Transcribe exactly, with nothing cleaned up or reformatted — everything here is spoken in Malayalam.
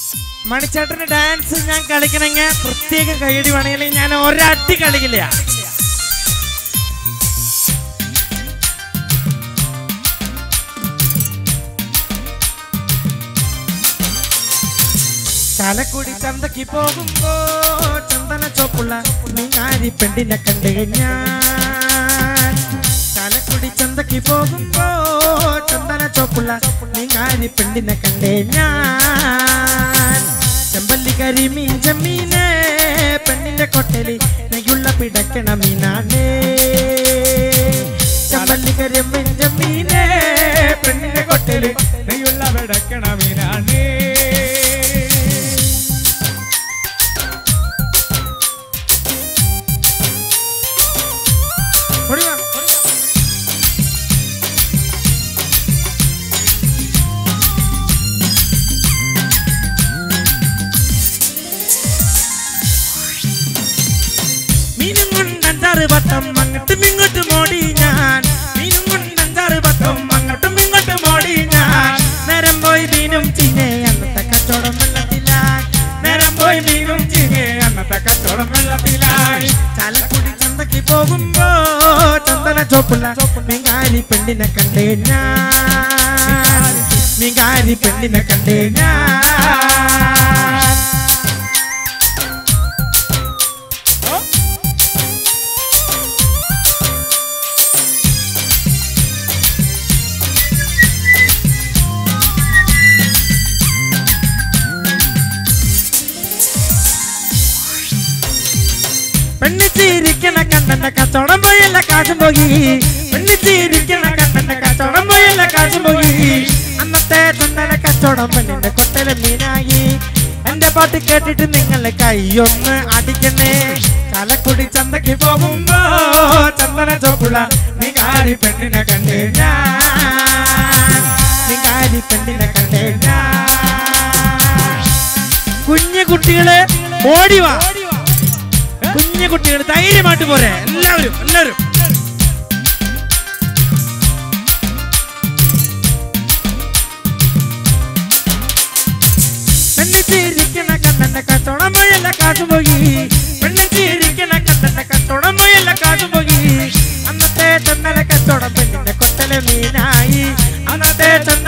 മണിച്ചേട്ടന്റെ ഡാൻസ് ഞാൻ കളിക്കണമെങ്കിൽ പ്രത്യേക കൈയടി വേണമെങ്കിൽ ഞാൻ ഒരടി കളിക്കില്ല. ചാലക്കുടി ചന്തക്ക് പോകുമ്പോ ചന്ദന ചോപ്പുള്ള മീനാരി പെണ്ണിനെ കണ്ടു ഞാൻ. ചാലക്കുടി ചന്തക്ക് പോകുമ്പോ ചന്ദന ചോപ്പുള്ള മീനാരി പെണ്ണിനെ കണ്ടേ ഞാൻ. ചെമ്പല്ലി കരിമീൻ ചെമ്മീനെ പെണ്ണിന്റെ കൊട്ടലി നെയ്യുള്ള പിടക്കണ മീനാണേ. ചെമ്പല്ലി കരിമീൻ ചെമ്മീനെ പെണ്ണിന്റെ കൊട്ടലി നെയ്യുള്ള പിടക്കണ മീനാണേ. വട്ടം അങ്ങോട്ടും ഇങ്ങോട്ടും ഓടി ഞാൻ. മീനും കൊണ്ട് അഞ്ചാറ് വട്ടം അങ്ങോട്ടും ഇങ്ങോട്ടും ഓടി ഞാൻ. നേരം പോയി മീനും ചീഞ്ഞേ അന്നത്തെ കച്ചവടം വെള്ളത്തിലായി. നേരം പോയി മീനും ചീഞ്ഞേ അന്നത്തെ കച്ചവടം വെള്ളത്തിലായി. ചാലക്കുടി ചന്തക്ക് പോകുമ്പോ ചന്ദന ചോപ്പുള്ള മീങ്കാരി പെണ്ണിനെ കണ്ടേ ഞാൻ. മീങ്കാരി പെണ്ണിനെ കണ്ടേ ഞാൻ. പെണ്ണിച്ചിരിക്കണ കണ്ണന്റെ കച്ചവടം പോയല്ല കാശും പോയി. പെണ്ണിച്ചിരിക്കണ കണ്ണന്റെ കച്ചവടം പോയല്ല കാശും പോയി. അന്നത്തെ ചന്ദന കച്ചവടം പെണ്ണിന്റെ കൊട്ടല മീനായി. എന്റെ പാട്ട് കേട്ടിട്ട് നിങ്ങളെ കൈയൊന്ന് അടിക്കണേ. ചാലക്കുടി ചന്തക്ക് പോകുമ്പോ ചന്ദന ചോപ്പുള്ള മീങ്കാരി പെണ്ണിനെ കണ്ടേ ഞാൻ. മീങ്കാരി പെണ്ണിനെ കണ്ടേ ഞാൻ. കുഞ്ഞു കുട്ടികളെ ഓടിവാ. കുഞ്ഞു കുട്ടികൾ ധൈര്യമായിട്ട് പോരെ. എല്ലാവരും എല്ലാവരും പെണ്ണിച്ചിരിക്കണ കണ്ണന്റെ കച്ചവടം പോയല്ല കാശും പോയി. പെണ്ണിച്ചിരിക്കണ കണ്ണന്റെ കച്ചവടം പോയല്ല കാശും പോയി. അന്നത്തെ ചന്ദന കച്ചവടം പെണ്ണിന്റെ കൊട്ടല മീനായി. അന്നത്തെ